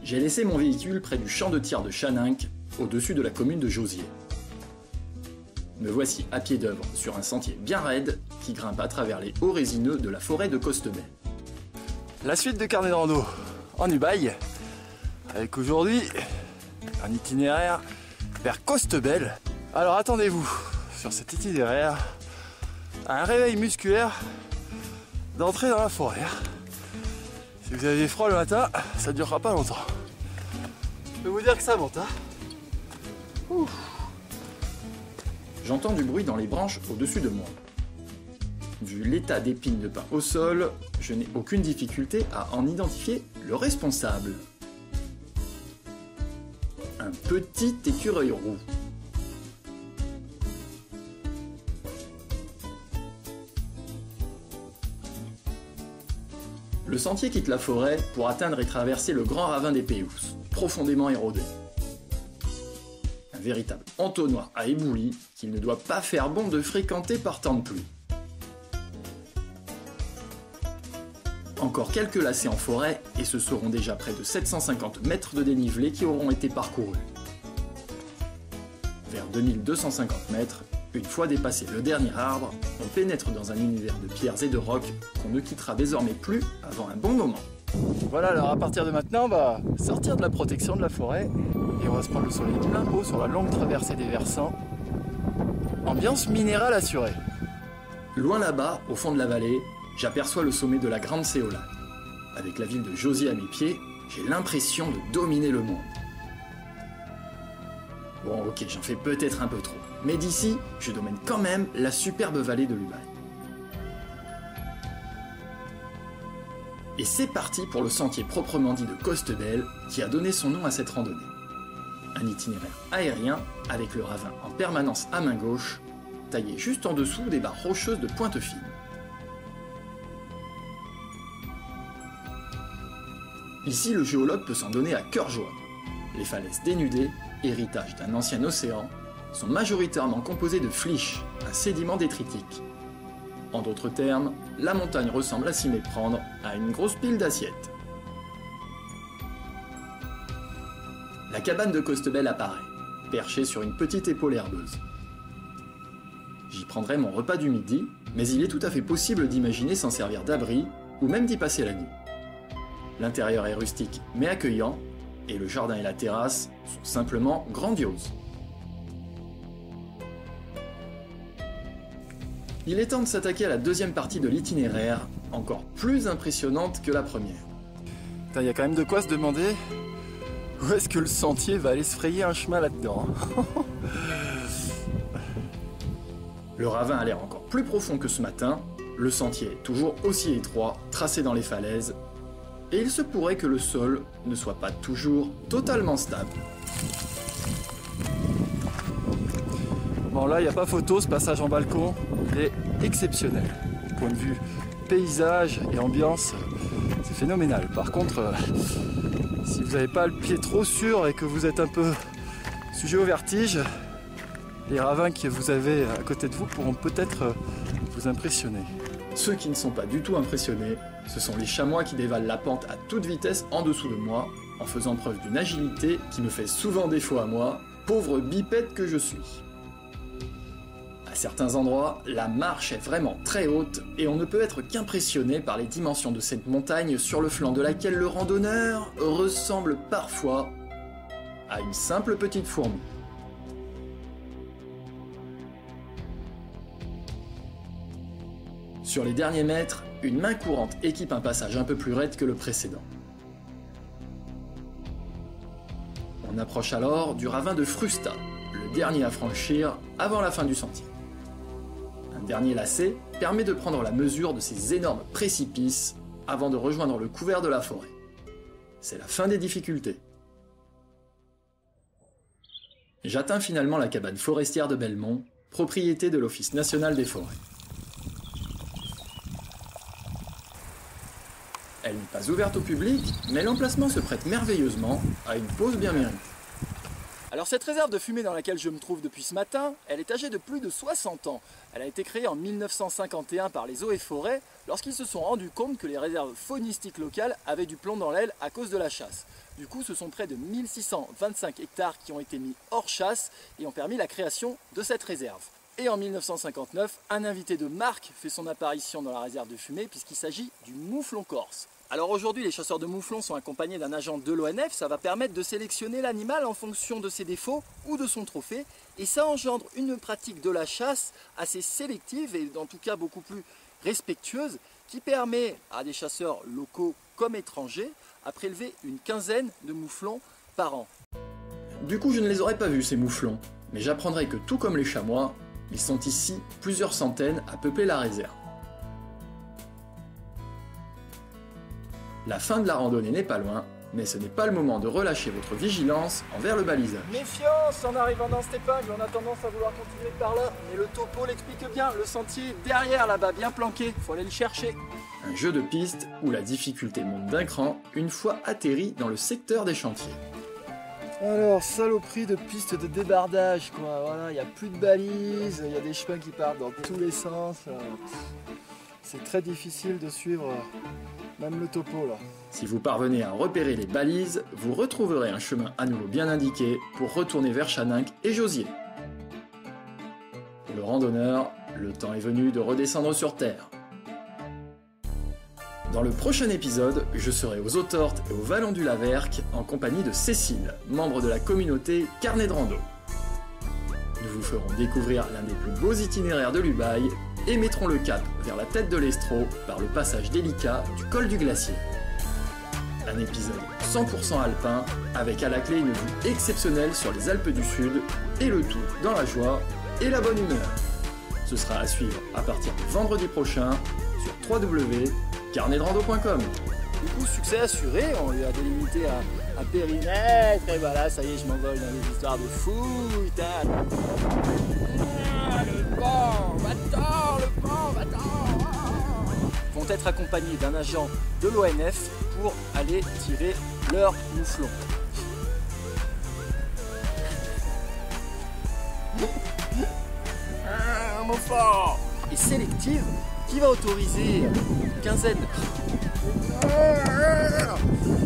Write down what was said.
J'ai laissé mon véhicule près du champ de tir de Chaninck, au-dessus de la commune de Jauziers. Me voici à pied d'œuvre sur un sentier bien raide qui grimpe à travers les hauts résineux de la forêt de Costebelle. La suite de carnet de rando en Ubaye, avec aujourd'hui un itinéraire vers Costebelle. Alors attendez-vous sur cet itinéraire à un réveil musculaire d'entrer dans la forêt. Si vous avez froid le matin, ça ne durera pas longtemps. Je peux vous dire que ça monte. Ouf. J'entends du bruit dans les branches au-dessus de moi. Vu l'état d'épines de pin au sol, je n'ai aucune difficulté à en identifier le responsable. Un petit écureuil roux. Le sentier quitte la forêt pour atteindre et traverser le grand ravin des Péous, profondément érodé. Un véritable entonnoir à éboulis qu'il ne doit pas faire bon de fréquenter par temps de pluie. Encore quelques lacets en forêt et ce seront déjà près de 750 mètres de dénivelé qui auront été parcourus. Vers 2250 mètres, une fois dépassé le dernier arbre, on pénètre dans un univers de pierres et de rocs qu'on ne quittera désormais plus avant un bon moment. Voilà, alors à partir de maintenant, on va sortir de la protection de la forêt et on va se prendre le soleil plein pot sur la longue traversée des versants. Ambiance minérale assurée. Loin là-bas, au fond de la vallée, j'aperçois le sommet de la Grande Séolane. Avec la ville de Jauziers à mes pieds, j'ai l'impression de dominer le monde. Bon, ok, j'en fais peut-être un peu trop, mais d'ici, je domine quand même la superbe vallée de l'Ubaye. Et c'est parti pour le sentier proprement dit de Costebelle qui a donné son nom à cette randonnée. Un itinéraire aérien avec le ravin en permanence à main gauche, taillé juste en dessous des barres rocheuses de pointe fine. Ici, le géologue peut s'en donner à cœur joie. Les falaises dénudées, héritage d'un ancien océan, sont majoritairement composées de flysch, un sédiment détritique. En d'autres termes, la montagne ressemble à s'y méprendre à une grosse pile d'assiettes. La cabane de Costebelle apparaît, perchée sur une petite épaule herbeuse. J'y prendrai mon repas du midi, mais il est tout à fait possible d'imaginer s'en servir d'abri ou même d'y passer la nuit. L'intérieur est rustique mais accueillant, et le jardin et la terrasse sont simplement grandioses. Il est temps de s'attaquer à la deuxième partie de l'itinéraire, encore plus impressionnante que la première. Il y a quand même de quoi se demander où est-ce que le sentier va aller se frayer un chemin là-dedans. Le ravin a l'air encore plus profond que ce matin, le sentier est toujours aussi étroit, tracé dans les falaises, et il se pourrait que le sol ne soit pas toujours totalement stable. Bon là, il n'y a pas photo, ce passage en balcon est exceptionnel. Du point de vue paysage et ambiance, c'est phénoménal. Par contre, si vous n'avez pas le pied trop sûr et que vous êtes un peu sujet au vertige, les ravins que vous avez à côté de vous pourront peut-être vous impressionner. Ceux qui ne sont pas du tout impressionnés, ce sont les chamois qui dévalent la pente à toute vitesse en dessous de moi, en faisant preuve d'une agilité qui me fait souvent défaut à moi, pauvre bipède que je suis. À certains endroits, la marche est vraiment très haute et on ne peut être qu'impressionné par les dimensions de cette montagne sur le flanc de laquelle le randonneur ressemble parfois à une simple petite fourmi. Sur les derniers mètres, une main courante équipe un passage un peu plus raide que le précédent. On approche alors du ravin de Frusta, le dernier à franchir avant la fin du sentier. Un dernier lacet permet de prendre la mesure de ces énormes précipices avant de rejoindre le couvert de la forêt. C'est la fin des difficultés. J'atteins finalement la cabane forestière de Belmont, propriété de l'Office national des forêts. Elle n'est pas ouverte au public, mais l'emplacement se prête merveilleusement à une pause bien méritée. Alors cette réserve de fumée dans laquelle je me trouve depuis ce matin, elle est âgée de plus de 60 ans. Elle a été créée en 1951 par les Eaux et Forêts lorsqu'ils se sont rendus compte que les réserves faunistiques locales avaient du plomb dans l'aile à cause de la chasse. Du coup, ce sont près de 1625 hectares qui ont été mis hors chasse et ont permis la création de cette réserve. Et en 1959, un invité de marque fait son apparition dans la réserve de fumée puisqu'il s'agit du mouflon corse. Alors aujourd'hui, les chasseurs de mouflons sont accompagnés d'un agent de l'ONF, ça va permettre de sélectionner l'animal en fonction de ses défauts ou de son trophée, et ça engendre une pratique de la chasse assez sélective et en tout cas beaucoup plus respectueuse, qui permet à des chasseurs locaux comme étrangers à prélever une quinzaine de mouflons par an. Du coup, je ne les aurais pas vus ces mouflons, mais j'apprendrai que tout comme les chamois, ils sont ici plusieurs centaines à peupler la réserve. La fin de la randonnée n'est pas loin, mais ce n'est pas le moment de relâcher votre vigilance envers le balisage. Méfiance en arrivant dans cette épingle, on a tendance à vouloir continuer par là, mais le topo l'explique bien, le sentier est derrière là-bas, bien planqué, faut aller le chercher. Un jeu de piste où la difficulté monte d'un cran une fois atterri dans le secteur des chantiers. Alors, saloperie de piste de débardage quoi, voilà, il n'y a plus de balises, il y a des chemins qui partent dans tous les sens. C'est très difficile de suivre même le topo là. Si vous parvenez à repérer les balises, vous retrouverez un chemin à nouveau bien indiqué pour retourner vers Chaninck et Josier. Pour le randonneur, le temps est venu de redescendre sur terre. Dans le prochain épisode, je serai aux Eaux-Tortes et au Vallon du Laverque en compagnie de Cécile, membre de la communauté Carnet de Rando. Nous vous ferons découvrir l'un des plus beaux itinéraires de l'Ubaye et mettrons le cap vers la tête de l'Estro par le passage délicat du col du Glacier. Un épisode 100% alpin avec à la clé une vue exceptionnelle sur les Alpes du Sud et le tout dans la joie et la bonne humeur. Ce sera à suivre à partir de vendredi prochain sur www.carnetderando.com. Du coup, succès assuré, on lui a délimité un périmètre, et voilà, ça y est, je m'envole dans les histoires de fou, putain. Le vent, va-t'en. Vont être accompagnés d'un agent de l'ONF pour aller tirer leur mouflon. Un mouflon. Et sélective qui va autoriser une quinzaine